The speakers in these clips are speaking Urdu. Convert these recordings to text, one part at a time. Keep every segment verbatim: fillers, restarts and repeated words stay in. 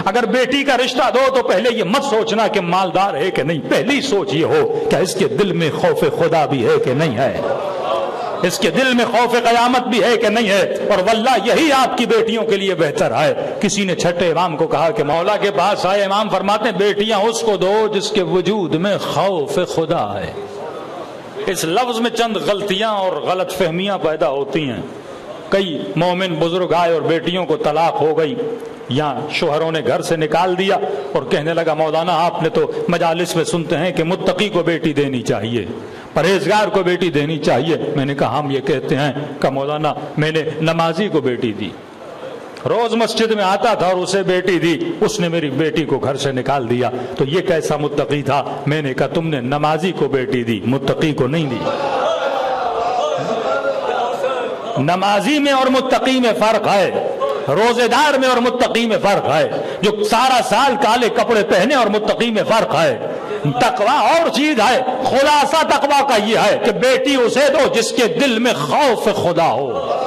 اگر بیٹی کا رشتہ دو تو پہلے یہ مت سوچنا کہ مالدار ہے کہ نہیں، پہلی سوچ یہ ہو کہ اس کے دل میں خوف خدا بھی ہے کہ نہیں ہے، اس کے دل میں خوف قیامت بھی ہے کہ نہیں ہے۔ اور واللہ یہی آپ کی بیٹیوں کے لیے بہتر ہے۔ کسی نے چھٹے امام کو کہا کہ مولا کے پاس آئے، امام فرماتے ہیں بیٹیاں اس کو دو جس کے وجود میں خوف خدا ہے۔ اس لفظ میں چند غلطیاں اور غلط فہمیاں پیدا ہوتی ہیں۔ کئی مومن بزرگ آئے اور بیٹیوں کو طلاق ہو گئی، یا شوہروں نے گھر سے نکال دیا اور کہنے لگا مولانا آپ نے تو مجالس میں سنتے ہیں کہ متقی کو بیٹی دینی چاہیے، پرہیزگار کو بیٹی دینی چاہیے۔ میں نے کہا ہم یہ کہتے ہیں کہ مولانا میں نے نمازی کو بیٹی دی، روز مسجد میں آتا تھا اور اسے بیٹی دی، اس نے میری بیٹی کو گھر سے نکال دیا، تو یہ کیسا متقی تھا؟ میں نے کہا تم نے نمازی کو بیٹی دی، متقی کو نہیں دی۔ نمازی میں اور متقی میں فرق ہے، روزے دار میں اور متقی میں فرق ہے، جو سارا سال کالے کپڑے پہنے اور متقی میں فرق ہے۔ تقویٰ اور چیز ہے، خلاصہ تقویٰ کا یہ ہے کہ بیٹی اسے دو جس کے دل میں خوف خدا ہو۔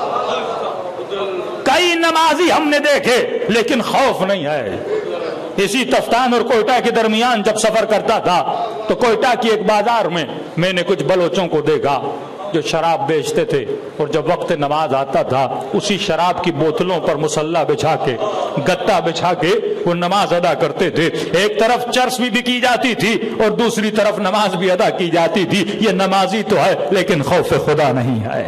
کئی نمازی ہم نے دیکھے لیکن خوف نہیں ہے۔ اسی تفتان اور کوئٹہ کے درمیان جب سفر کرتا تھا تو کوئٹہ کی ایک بازار میں میں نے کچھ بلوچوں کو دیکھا جو شراب بیچتے تھے، اور جب وقت نماز آتا تھا اسی شراب کی بوتلوں پر مصلی بچھا کے، گتا بچھا کے وہ نماز ادا کرتے تھے۔ ایک طرف چرس بھی بکی جاتی تھی اور دوسری طرف نماز بھی ادا کی جاتی تھی۔ یہ نمازی تو ہے لیکن خوف خدا نہیں ہے۔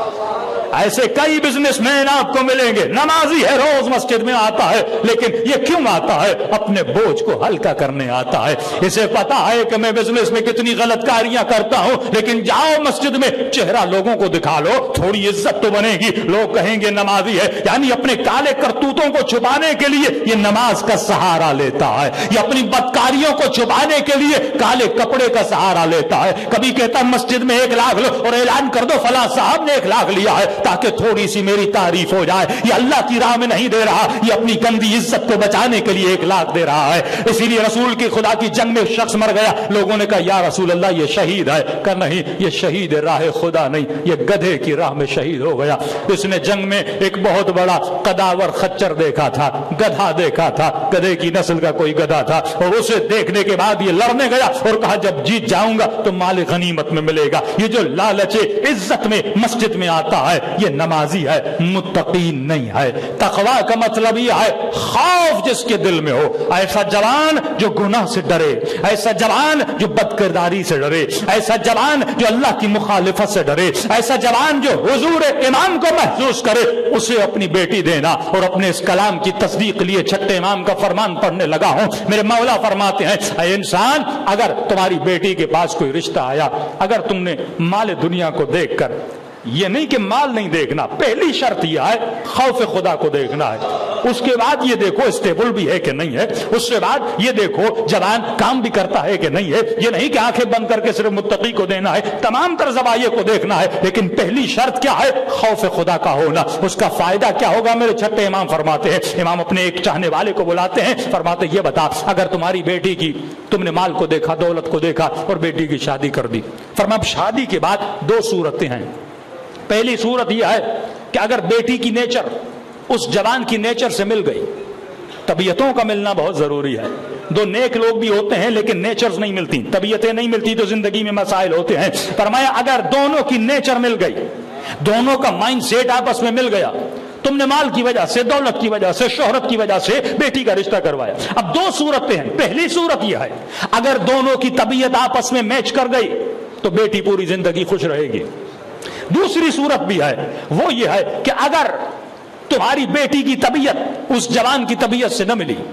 ایسے کئی بزنس مین آپ کو ملیں گے، نمازی ہے، روز مسجد میں آتا ہے، لیکن یہ کیوں آتا ہے؟ اپنے بوجھ کو ہلکا کرنے آتا ہے۔ اسے پتا ہے کہ میں بزنس میں کتنی غلط کاریاں کرتا ہوں، لیکن جاؤ مسجد میں چہرہ لوگوں کو دکھا لو، تھوڑی عزت تو بنے گی، لوگ کہیں گے نمازی ہے۔ یعنی اپنے کالے کرتوتوں کو چھپانے کے لیے یہ نماز کا سہارا لیتا ہے، یہ اپنی بدکاریوں کو چھپانے کے لیے کالے کپڑے کا سہارا لیتا ہے۔ کبھی کہتا مسجد میں ایک لاکھ لو اور اعلان کر دو فلاں صاحب نے ایک لاکھ لیا ہے تاکہ تھوڑی سی میری تعریف ہو جائے۔ یہ اللہ کی راہ میں نہیں دے رہا، یہ اپنی گندی عزت کو بچانے کے لیے ایک لاکھ دے رہا ہے۔ اسی لیے رسول کی خدا کی جنگ میں شخص مر گیا، لوگوں نے کہا یا رسول اللہ یہ شہید ہے، کہ نہیں یہ شہید راہ خدا نہیں، یہ گدھے کی راہ میں شہید ہو گیا۔ اس نے جنگ میں ایک بہت بڑا قداور خچر دیکھا تھا، گدھا دیکھا تھا، گدھے کی نسل کا کوئی گدھا تھا، اور اسے دیکھنے کے بعد یہ لڑنے گیا اور کہا جب جیت جاؤں گا تو مال غنیمت میں ملے گا۔ یہ جو لالچ عزت میں مسجد میں آتا ہے یہ نمازی ہے، متقی نہیں ہے۔ تقویٰ کا مطلب یہ ہے خوف جس کے دل میں ہو، ایسا جوان جو گناہ سے ڈرے، ایسا جوان جو بد کرداری سے ڈرے، ایسا جوان جو اللہ کی مخالفت سے ڈرے، ایسا جوان جو حضور امام کو محسوس کرے، اسے اپنی بیٹی دینا۔ اور اپنے اس کلام کی تصدیق لیے چھٹے امام کا فرمان پڑھنے لگا ہوں۔ میرے مولا فرماتے ہیں اے انسان، اگر تمہاری بیٹی کے پاس کوئی رشتہ آیا، اگر تم نے مال دنیا کو دیکھ کر، یہ نہیں کہ مال نہیں دیکھنا، پہلی شرط یہ ہے خوف خدا کو دیکھنا ہے، اس کے بعد یہ دیکھو اسٹیبل بھی ہے کہ نہیں ہے، اس کے بعد یہ دیکھو جوان کام بھی کرتا ہے کہ نہیں ہے۔ یہ نہیں کہ آنکھیں بند کر کے صرف متقی کو دینا ہے، تمام تر زوایہ کو دیکھنا ہے، لیکن پہلی شرط کیا ہے؟ خوف خدا کا ہونا۔ اس کا فائدہ کیا ہوگا؟ میرے چھٹے امام فرماتے ہیں، امام اپنے ایک چاہنے والے کو بلاتے ہیں، فرماتے یہ بتا اگر تمہاری بیٹی کی، تم نے مال کو دیکھا، دولت کو دیکھا اور بیٹی کی شادی کر دی، فرمایا اب شادی کے بعد دو صورتیں ہیں۔ پہلی صورت یہ ہے کہ اگر بیٹی کی نیچر اس جوان کی نیچر سے مل گئی، طبیعتوں کا ملنا بہت ضروری ہے، دو نیک لوگ بھی ہوتے ہیں لیکن نیچرز نہیں ملتی، طبیعتیں نہیں ملتی تو زندگی میں مسائل ہوتے ہیں۔ فرمایا اگر دونوں کی نیچر مل گئی، دونوں کا مائنڈ سیٹ آپس میں مل گیا، تم نے مال کی وجہ سے، دولت کی وجہ سے، شہرت کی وجہ سے بیٹی کا رشتہ کروایا، اب دو صورتیں ہیں۔ پہلی صورت یہ ہے اگر دونوں کی طبیعت آپس میں میچ کر گئی تو بیٹی پوری زندگی خوش رہے گی۔ دوسری صورت بھی ہے، وہ یہ ہے کہ اگر تمہاری بیٹی کی طبیعت اس جوان کی طبیعت سے نہ ملی،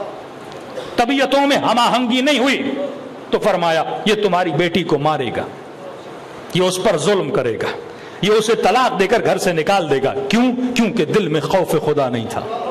طبیعتوں میں ہم آہنگی نہیں ہوئی، تو فرمایا یہ تمہاری بیٹی کو مارے گا، یہ اس پر ظلم کرے گا، یہ اسے طلاق دے کر گھر سے نکال دے گا۔ کیوں؟ کیونکہ دل میں خوف خدا نہیں تھا۔